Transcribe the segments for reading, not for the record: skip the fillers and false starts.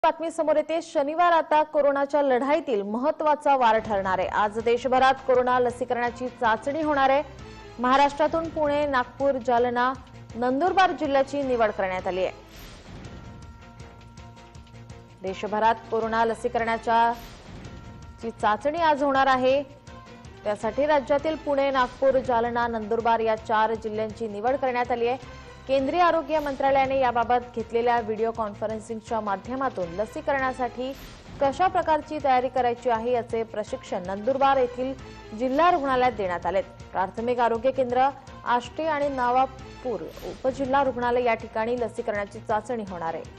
बातमी समोर येते। शनिवार आता कोरोनाच्या लढाईतील महत्त्वाचा वार ठरणार आहे। आज देशभरात कोरोना लसीकरणाची चाचणी होणार आहे। महाराष्ट्रातून पुणे, नागपूर, जालना, नंदुरबार जिल्ह्याची निवड करण्यात आली आहे। देशभरात कोरोना लसीकरणाची चाचणी आज होणार आहे। त्यासाठी राज्यातील पुणे, नागपूर, जालना, नंदुरबार या 4 जिल्ह्यांची निवड करण्यात आली आहे। केंद्रीय आरोग्य मंत्रालयाने याबाबत घेतलेल्या व्हिडिओ कॉन्फरन्सिंगच्या माध्यमातून लसीकरणासाठी कशा प्रकारची तयारी करायची आहे याचे प्रशिक्षण नंदुरबार येथील जिल्हा रुग्णालयात देण्यात आले। प्राथमिक आरोग्य केंद्र, आष्टी आणि नवापूर उपजिल्हा रुग्णालय या ठिकाणी लसीकरणाची चाचणी होणार आहे।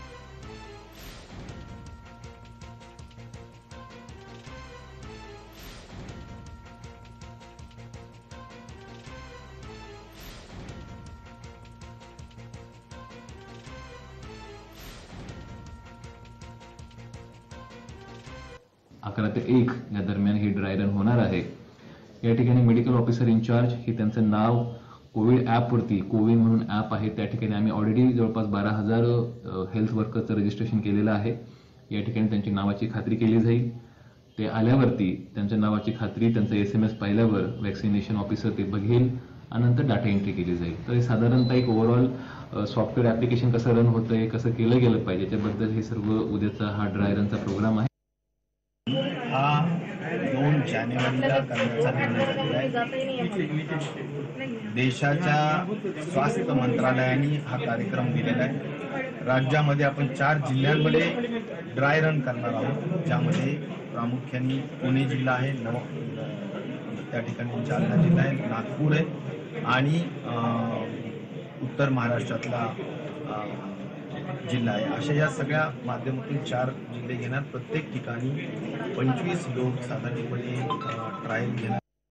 अकरा ते 1 या दरम्यान ही ड्राय रन होणार आहे। या ठिकाणी मेडिकल ऑफिसर इन्चार्ज हे त्यांचं नाव कोविड ॲप वरती कोविन म्हणून ॲप आहे त्या ठिकाणी आम्ही ऑलरेडी जवळपास 12,000 हेल्थ वर्करचं रजिस्ट्रेशन केलेलं आहे। या ठिकाणी त्यांची नावाची खात्री केली जाईल। ते आल्यावरती त्यांच्या नावाची खात्री त्यांचा SMS पाहिल्यावर वॅक्सिनेशन ऑफिसर ते बघेल आणि नंतर डाटा एंट्री केली जाईल। तर साधारणतः एक ओव्हरऑल सॉफ्टवेअर ॲप्लिकेशन कसं रन होतंय, कसं केलं गेलं पाहिजे याच्याबद्दल हे सर्व उद्याचा हा ड्राय रनचा प्रोग्राम आहे। हा 2 जानेवारीला करण्याचा निर्णय झालेला आहे। देशाच्या स्वास्थ्य मंत्रालयाने हा कार्यक्रम दिलेला आहे। राज्यामध्ये आपण 4 जिल्ह्यांमध्ये ड्राय रन करणार आहोत, ज्यामध्ये प्रामुख्याने पुणे जिल्हा आहे, त्या ठिकाणी जालना जिल्हा आहे, नागपूर आहे आणि उत्तर महाराष्ट्रातला जिल्हा आहे। अशा या सगळ्या माध्यमातून 4 जिल्हे घेणार। प्रत्येक ठिकाणी 25 लोक साधारणपणे ट्रायल घेणार।